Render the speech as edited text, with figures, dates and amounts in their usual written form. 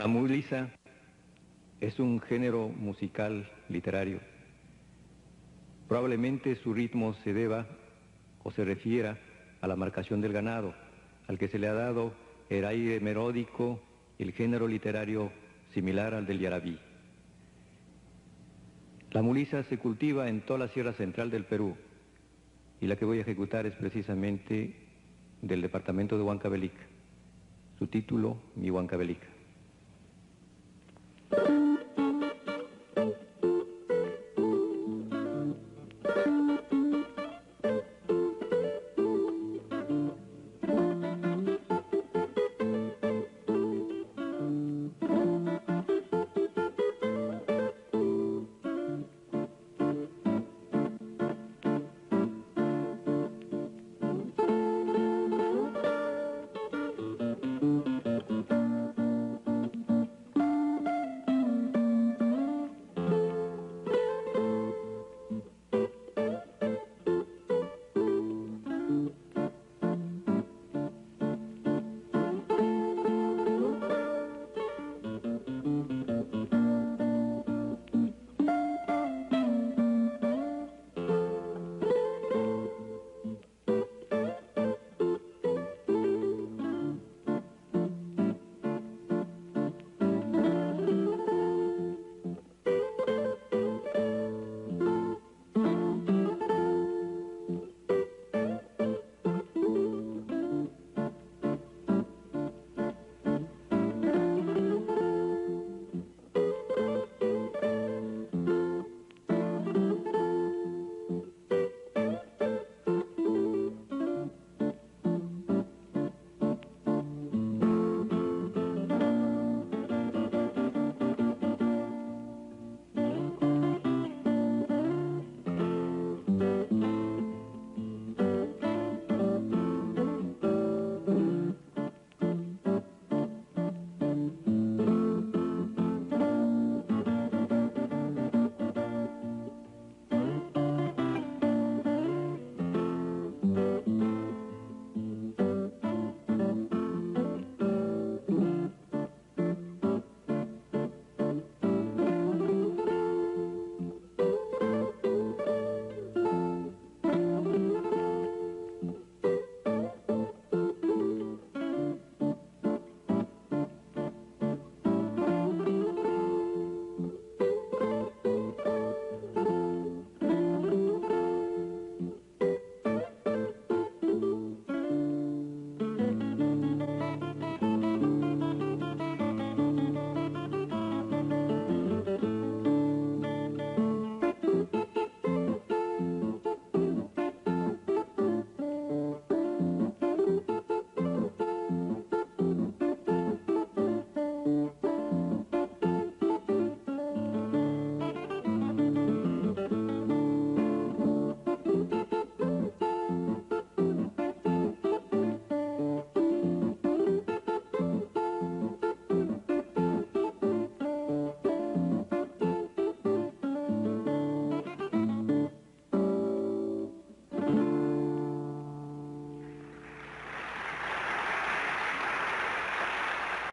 La mulisa es un género musical literario. Probablemente su ritmo se deba o se refiera a la marcación del ganado, al que se le ha dado el aire melódico y el género literario similar al del yarabí. La mulisa se cultiva en toda la sierra central del Perú y la que voy a ejecutar es precisamente del departamento de Huancavelica. Su título, Mi Huancavelica.